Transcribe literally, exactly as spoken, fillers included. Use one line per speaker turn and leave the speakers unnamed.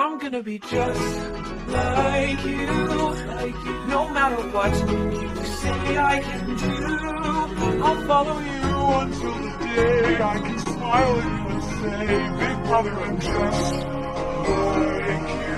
I'm gonna be just like you, like you. No matter what you say I can do, I'll follow you until the day I can smile at you and say, big brother, I'm just like you.